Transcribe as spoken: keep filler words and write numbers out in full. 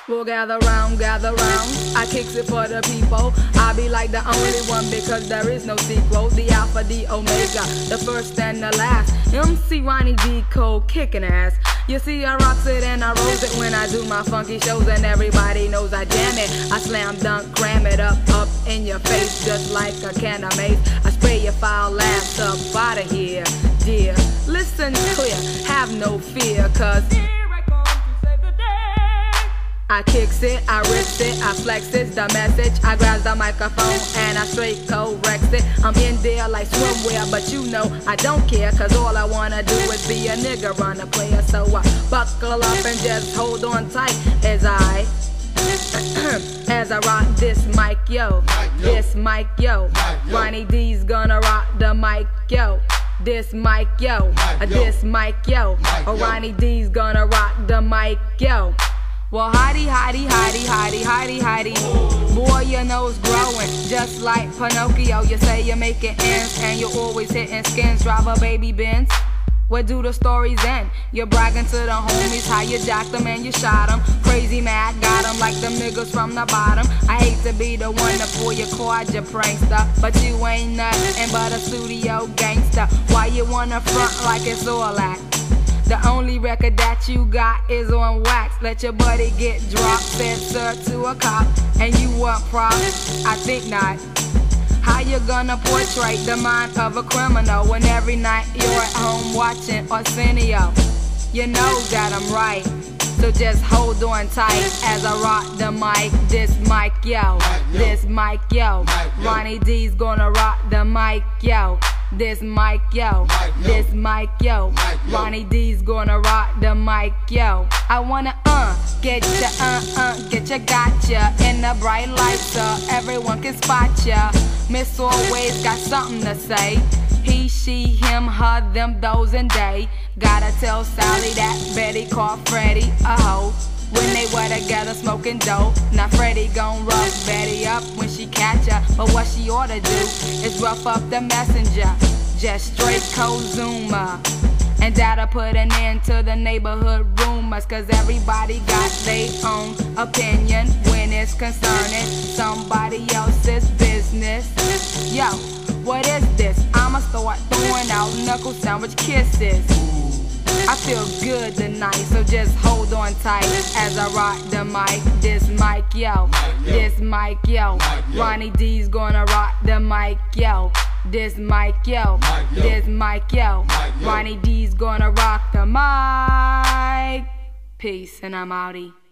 Well, gather round, gather round. I kicks it for the people. I be like the only one because there is no sequel. The Alpha, the Omega, the first and the last. M C Ronnie D. Cole kicking ass. You see, I rocks it and I rolls it when I do my funky shows, and everybody knows I jam it. I slam dunk, cram it up, up in your face just like a can of mace. I spray your foul laughs up out of here, dear. Listen clear, have no fear, cause I kicks it, I rips it, I flex it, the message. I grabs the microphone and I straight corrects it. I'm in there like swimwear, but you know I don't care, cause all I wanna do is be a nigga runner player. So I buckle up and just hold on tight as I as I rock this mic, yo. This mic, yo. Ronnie D's gonna rock the mic, yo. This mic, yo. This mic, yo. Ronnie D's gonna rock the mic, yo. Well, hottie, hottie, hottie, hottie, hottie, hottie. Boy, your nose growing just like Pinocchio. You say you're making ends and you're always hitting skins. Drive a baby Benz. Where do the stories end? You're bragging to the homies how you jacked them and you shot them. Crazy mad, got them like them niggas from the bottom. I hate to be the one to pull your quad, you prankster, but you ain't nothing but a studio gangster. Why you wanna front like it's all act? The only record that you got is on wax. Let your buddy get dropped, said sir to a cop, and you want props? I think not. How you gonna portray the mind of a criminal when every night you're at home watching Arsenio? You know that I'm right, so just hold on tight as I rock the mic. This mic, yo. This mic, yo. Ronnie D's gonna rock the mic, yo. This mic, yo. This mic, yo. Ronnie D's gonna rock the mic, yo. I wanna uh get ya, uh uh get ya, gotcha in the bright light so everyone can spot ya. Miss always got something to say. He, she, him, her, them, those, and they. Gotta tell Sally that Betty called Freddie a hoe when they were together smoking dope. Now Freddie gon' rough Betty up when she catch her, but what she oughta do is rough up the messenger. Just straight Kozuma, and that'll put an end to the neighborhood rumors, cause everybody got their own opinion when it's concerning somebody else's business. Yo, what is this? I'ma start throwing out knuckle sandwich kisses. I feel good tonight, so just hold on tight as I rock the mic. This mic, yo. This mic, yo. Ronnie D's gonna rock the mic, yo. This mic, yo. This mic, yo. Ronnie D's gonna rock the mic. Peace, and I'm outie.